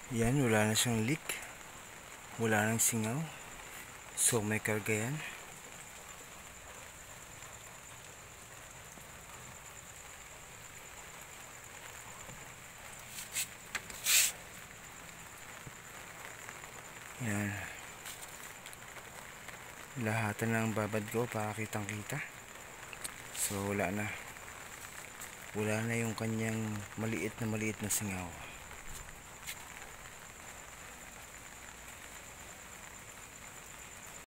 Yan, wala na siyang leak. Wala nang singaw. So may karga yan. Yan. Lahatan ng babad ko para kitang kita. So wala na. Wala na yung kanyang maliit na singaw.